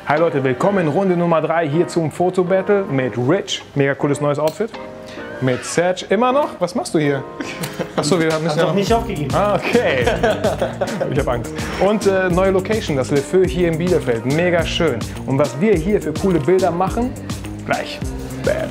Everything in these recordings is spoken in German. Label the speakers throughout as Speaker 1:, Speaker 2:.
Speaker 1: Hi Leute, willkommen in Runde Nummer 3 hier zum Foto-Battle mit Rich. Mega cooles neues Outfit. Mit Serge immer noch. Was machst du hier? Achso, wir haben
Speaker 2: noch nicht aufgegeben.
Speaker 1: Ah, okay. Ich habe Angst. Und neue Location, das Le Feu hier in Bielefeld. Mega schön. Und was wir hier für coole Bilder machen, gleich. Bam.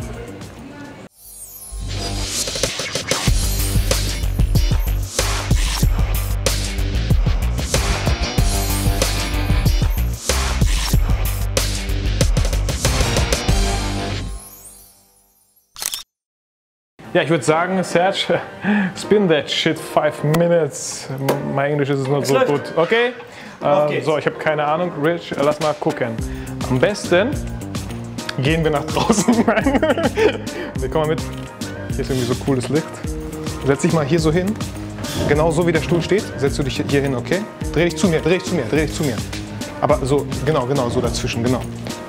Speaker 1: Ja, ich würde sagen, Serge, spin that shit 5 minutes. My English is not so good. Okay? So, ich habe keine Ahnung. Rich, lass mal gucken. Am besten gehen wir nach draußen. Wir kommen mal mit. Hier ist irgendwie so cooles Licht. Setz dich mal hier so hin. Genau so wie der Stuhl steht, setzt du dich hier hin, okay? Dreh dich zu mir, dreh dich zu mir, dreh dich zu mir. Aber so, genau, so dazwischen, genau.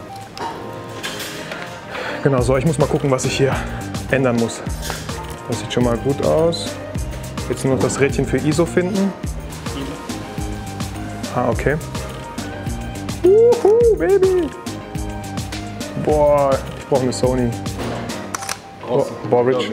Speaker 1: Genau so, ich muss mal gucken, was ich hier ändern muss. Das sieht schon mal gut aus. Jetzt nur noch das Rädchen für ISO finden. Ah, okay. Baby! Boah, ich brauche eine Sony. Boah, Rich.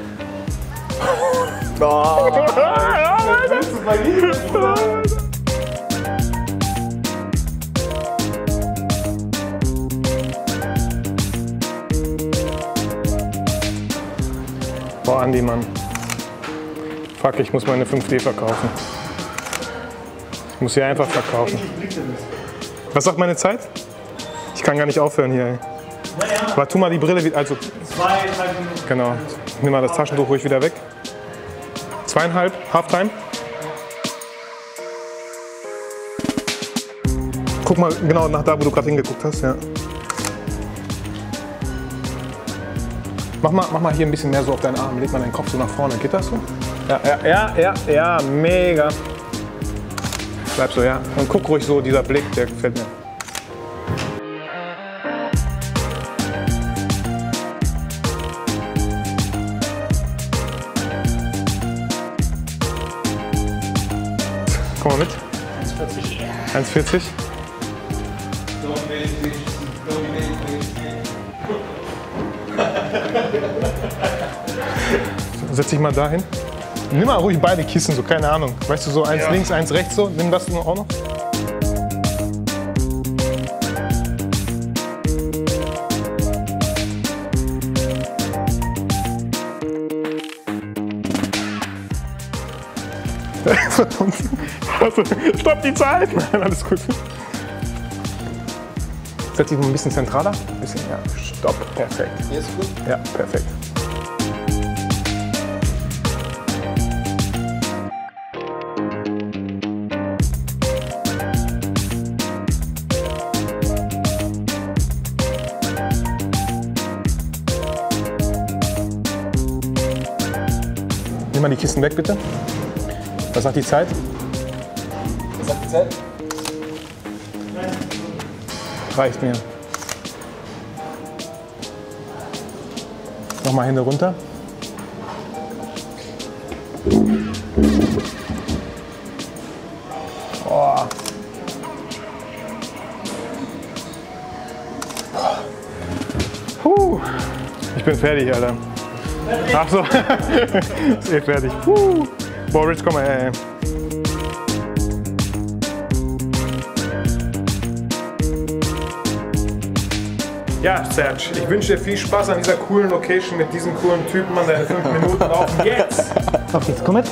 Speaker 1: Boah, Andi, Mann. Fuck, ich muss meine 5D verkaufen. Ich muss sie einfach verkaufen. Was sagt meine Zeit? Ich kann gar nicht aufhören hier. Aber tu mal die Brille wieder. Also 2,5 Minuten. Genau. Nimm mal das Taschentuch ruhig wieder weg. 2,5, Halftime. Guck mal genau nach da, wo du gerade hingeguckt hast. Ja. Mach mal hier ein bisschen mehr so auf deinen Arm. Leg mal deinen Kopf so nach vorne. Geht das so? Ja, mega. Bleib so, ja. Und guck ruhig so, dieser Blick, der gefällt mir. Komm mal mit. 1,40. 1,40. Setz dich mal dahin. Nimm mal ruhig beide Kissen, so keine Ahnung. Weißt du, so eins links, eins rechts so. Nimm das auch noch. Also, stopp die Zeit! Nein, alles gut. Setz dich mal ein bisschen zentraler. Ein bisschen, ja. Stopp. Perfekt. Hier ist gut? Ja, perfekt. Nimm mal die Kisten weg, bitte. Was sagt die Zeit?
Speaker 3: Was sagt die Zeit?
Speaker 1: Reicht mir. Nochmal Hände runter. Oh. Ich bin fertig, Alter. Ach so, ist eh fertig. Boah, Rich, komm mal her, ey. Ja, Serge, ich wünsche dir viel Spaß an dieser coolen Location mit diesem coolen Typen an deine 5 Minuten auf jetzt!
Speaker 2: Auf geht's, komm mit.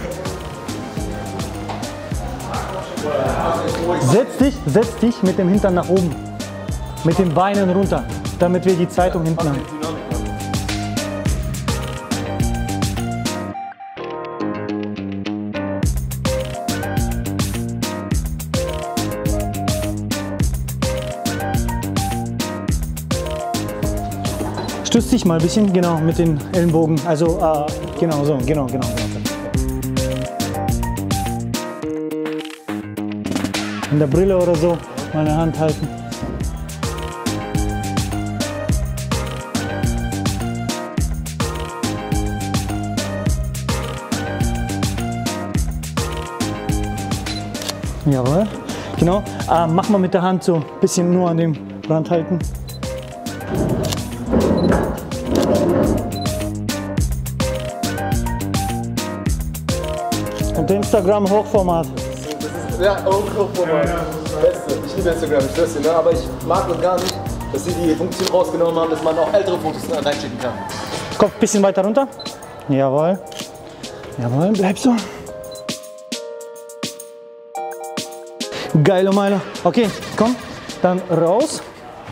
Speaker 2: Setz dich mit dem Hintern nach oben. Mit den Beinen runter, damit wir die Zeitung hinten haben. Stütz dich mal ein bisschen, genau, mit den Ellenbogen. Also, genau so, genau. In der Brille oder so, meine Hand halten. Jawohl. Genau. Mach mal mit der Hand so ein bisschen nur an dem Rand halten. Und Instagram Hochformat.
Speaker 3: Ja, Hochformat. Beste. Ich liebe Instagram, ich weiß, ne? Aber ich mag das gar nicht, dass sie die Funktion rausgenommen haben, dass man auch ältere Fotos reinschicken kann.
Speaker 2: Kopf ein bisschen weiter runter. Jawohl. Jawohl, bleib so. Geile Meile. Okay, komm, dann raus.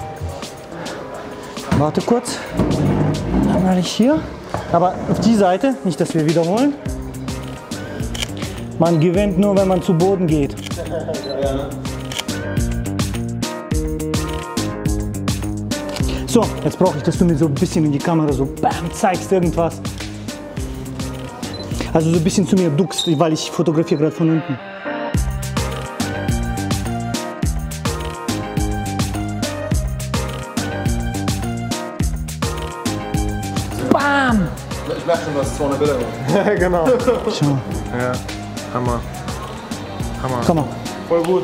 Speaker 2: Warte kurz. Dann mal ich hier. Aber auf die Seite, nicht, dass wir wiederholen. Man gewinnt nur, wenn man zu Boden geht. So, jetzt brauche ich, dass du mir so ein bisschen in die Kamera so bam, zeigst irgendwas. Also so ein bisschen zu mir duckst, weil ich fotografiere gerade von unten. Bam!
Speaker 3: Ich merke schon, was 200 Bilder gemacht.
Speaker 1: Genau.
Speaker 2: Schau.
Speaker 1: Ja, Hammer. Hammer.
Speaker 2: Komm mal.
Speaker 1: Voll gut.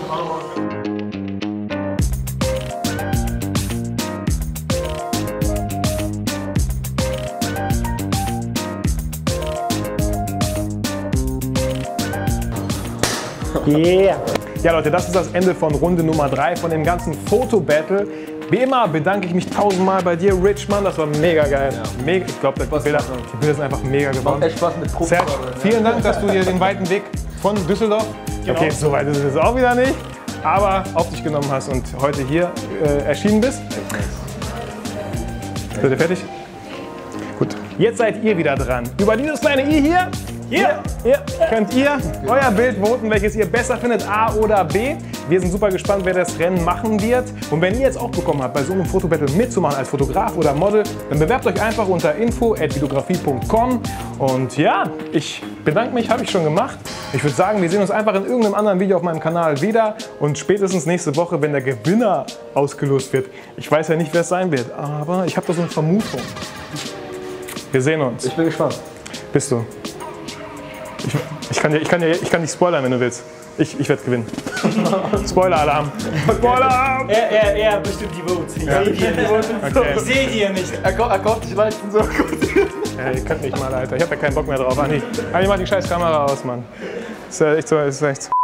Speaker 2: Yeah!
Speaker 1: Ja Leute, das ist das Ende von Runde Nummer 3 von dem ganzen Foto-Battle. Wie immer bedanke ich mich tausendmal bei dir, Rich, Mann. Das war mega geil. Ja. Mega, ich glaube, die Bilder sind einfach mega geworden.
Speaker 3: Macht echt Spaß mit Profi.
Speaker 1: Serge, vielen Dank, dass du dir den weiten Weg von Düsseldorf, okay, so weit ist es auch wieder nicht, aber auf dich genommen hast und heute hier erschienen bist. Seid ihr fertig? Gut. Jetzt seid ihr wieder dran. Über dieses kleine i hier könnt ihr euer Bild voten, welches ihr besser findet, A oder B. Wir sind super gespannt, wer das Rennen machen wird. Und wenn ihr jetzt auch bekommen habt, bei so einem Fotobattle mitzumachen als Fotograf oder Model, dann bewerbt euch einfach unter info@videografie.com. Und ja, ich bedanke mich, habe ich schon gemacht. Ich würde sagen, wir sehen uns einfach in irgendeinem anderen Video auf meinem Kanal wieder. Und spätestens nächste Woche, wenn der Gewinner ausgelost wird. Ich weiß ja nicht, wer es sein wird, aber ich habe da so eine Vermutung. Wir sehen uns.
Speaker 3: Ich bin gespannt.
Speaker 1: Bist du? Ich kann dich spoilern, wenn du willst. Ich werde gewinnen. Spoiler-Alarm. Spoiler-Alarm!
Speaker 2: Er bestimmt die Votes. Ich sehe die Votes.
Speaker 1: Okay.
Speaker 2: Ich sehe die ja nicht.
Speaker 3: Er kauft dich leicht und so gut.
Speaker 1: Ja, ihr könnt nicht mal, Alter. Ich habe ja keinen Bock mehr drauf. Andi, mach die scheiß Kamera aus, Mann. Ist ja echt so, ist echt so.